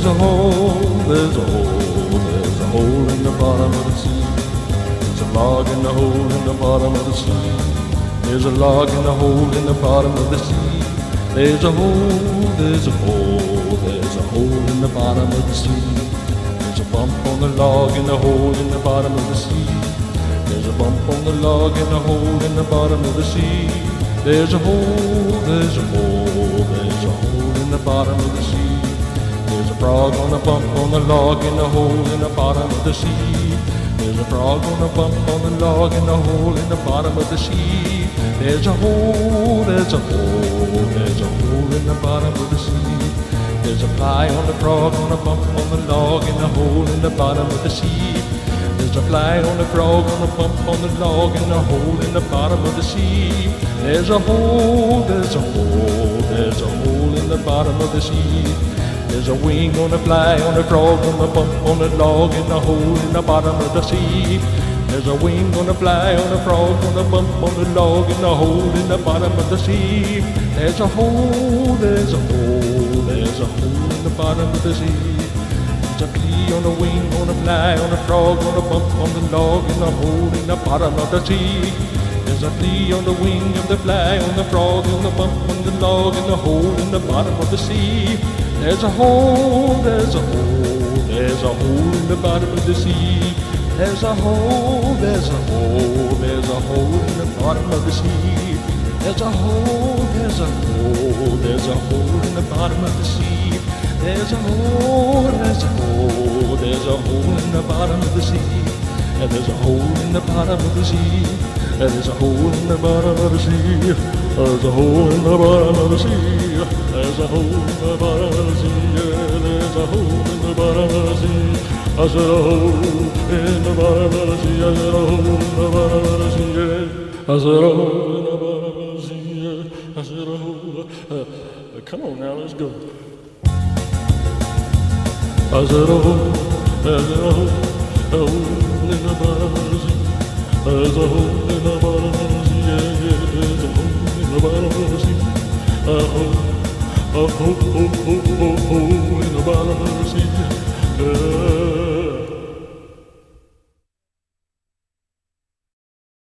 There's a hole, there's a hole, there's a hole in the bottom of the sea. There's a log in the hole in the bottom of the sea. There's a log in the hole in the bottom of the sea. There's a hole, there's a hole, there's a hole in the bottom of the sea. There's a bump on the log in the hole in the bottom of the sea. There's a bump on the log in the hole in the bottom of the sea. There's a hole, there's a hole, there's a hole in the bottom of the sea. There's a frog on a bump on the log in the hole in the bottom of the sea. There's a frog on a bump on the log in the hole in the bottom of the sea. There's a hole, there's a hole, there's a hole in the bottom of the sea. There's a fly on the frog on a bump on the log in the hole in the bottom of the sea. There's a fly on the frog on a bump on the log in the hole in the bottom of the sea. There's a hole, there's a hole, there's a hole in the bottom of the sea. There's a wing on a fly on a frog on a bump on a log in the hole in the bottom of the sea. There's a wing on a fly on a frog on a bump on a log in the hole in the bottom of the sea. There's a hole, there's a hole, there's a hole in the bottom of the sea. There's a flea on a wing on a fly on a frog on a bump on the log in the hole in the bottom of the sea. There's a flea on the wing of the fly on the frog on the bump on the log in the hole in the bottom of the sea. There's a hole, there's a hole, there's a hole in the bottom of the sea. There's a hole, there's a hole, there's a hole in the bottom of the sea. There's a hole, there's a hole, there's a hole in the bottom of the sea. There's a hole, there's a hole, there's a hole in the bottom of the sea. And there's a hole in the bottom of the sea. And there's a hole in the bottom of the sea. There's a hole in the bottom of the sea. There's a hole in the bottom of the sea. There's a hole in the bottom of the sea. I said a hole in the bottom of the sea. I said a hole in the bottom of the sea. I said a hole in the bottom of the sea. I said a hole. Come on now, let's go. I said a hole in the bottom of the sea. There's a hole in the bottom of the sea. Yeah, there's a hole in the bottom of the sea. A hole,